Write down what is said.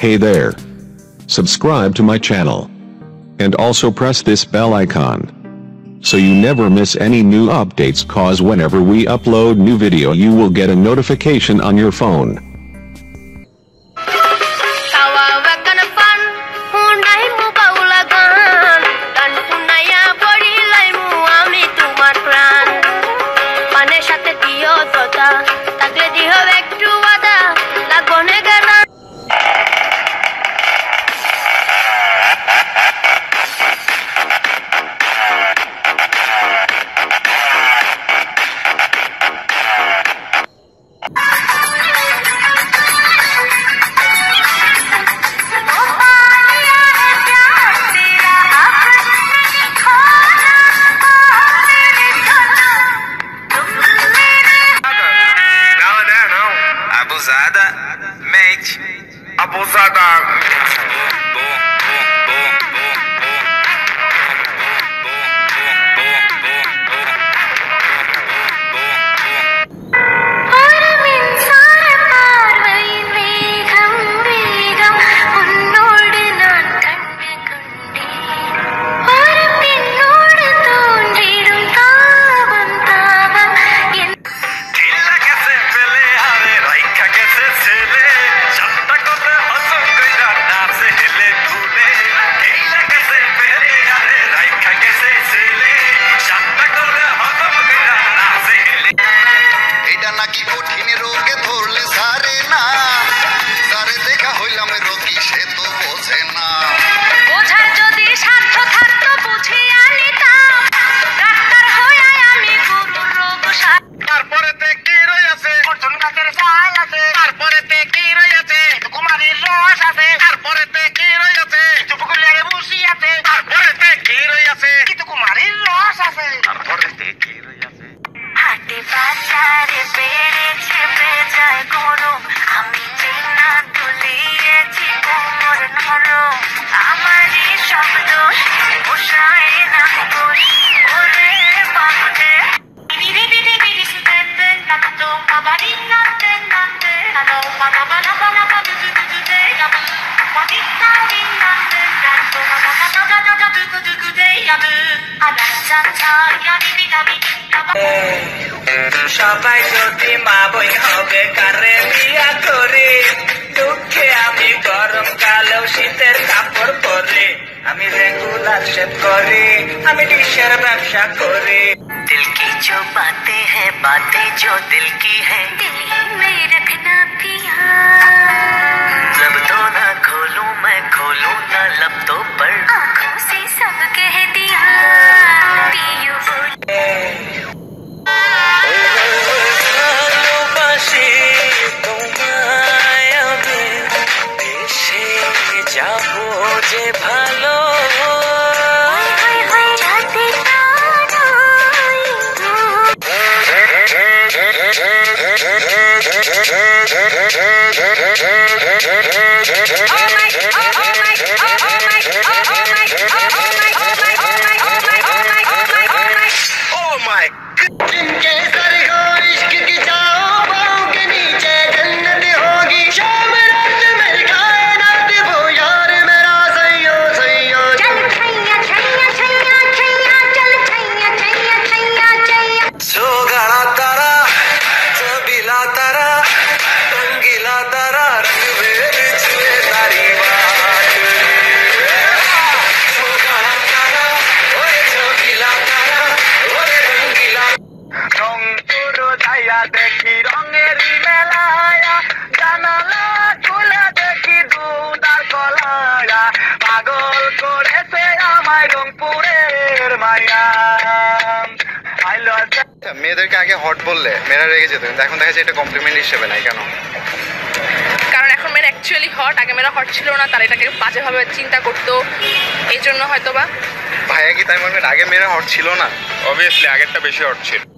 Hey there. Subscribe to my channel. And also press this bell icon, so you never miss any new updates, cause whenever we upload new video you will get a notification on your phone. Mente abusada. সবাই যদি মা বই হবে কারে বিয়া করে, দুঃখে আমি গরমকালেও শীতের কাপড় পরে, আমি রেগুলার শেভ করি, আমি ডিশের ব্যবসা করি। दिल की जो बातें हैं बातें जो दिल की हैं, दिल ही में रखना पिया। लब तो ना खोलूं मैं खोलूं ना लब तो पर, आँखों से सब कह दिया पियो बोले। ভালোবাসি তোমায় আমি, দেশে যাবো যে ভালো। দেখি রঙের মেলায়া, জানালা খুলে দেখি দুধার কলায়া, পাগল করেছে আমায় রংপুরের মায়া। মেয়েদেরকে আগে হট বললে মেয়েরা রেগে যেত, কিন্তু এখন দেখা যায় এটা কমপ্লিমেন্ট হিসেবে নাই কেন? কারণ এখন মেয়েরা অ্যাকচুয়ালি হট, আগে মেয়েরা হট ছিল না, তারা এটাকে বাজেভাবে চিন্তা করতো, এই জন্য হয়তো বা। ভাইয়া কি তাই বলবেন আগে মেয়েরা হট ছিল না? অবভিয়াসলি আগেরটা বেশি হট ছিল।